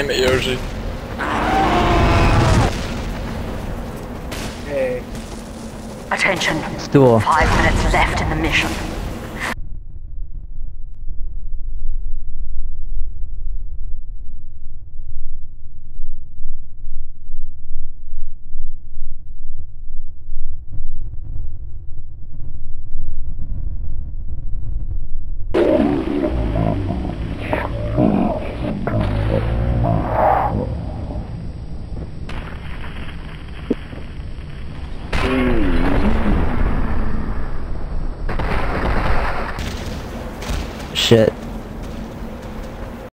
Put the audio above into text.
damn it, Yoshi. Hey. Attention. Duel. 5 minutes left in the mission. Shit.